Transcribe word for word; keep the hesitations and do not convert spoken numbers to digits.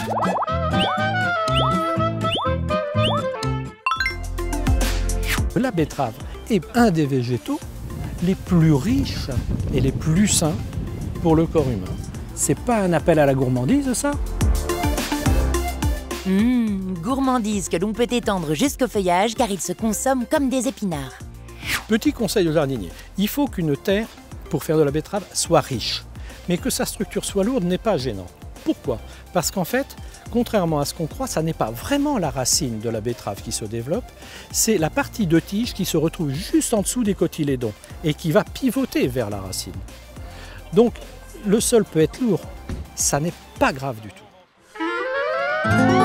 La betterave est un des végétaux les plus riches et les plus sains pour le corps humain. C'est pas un appel à la gourmandise, ça? Mmh, gourmandise que l'on peut étendre jusqu'au feuillage car il se consomme comme des épinards. Petit conseil aux jardiniers, il faut qu'une terre, pour faire de la betterave, soit riche, mais que sa structure soit lourde n'est pas gênant. Pourquoi? Parce qu'en fait, contrairement à ce qu'on croit, ça n'est pas vraiment la racine de la betterave qui se développe, c'est la partie de tige qui se retrouve juste en dessous des cotylédons et qui va pivoter vers la racine. Donc, le sol peut être lourd, ça n'est pas grave du tout.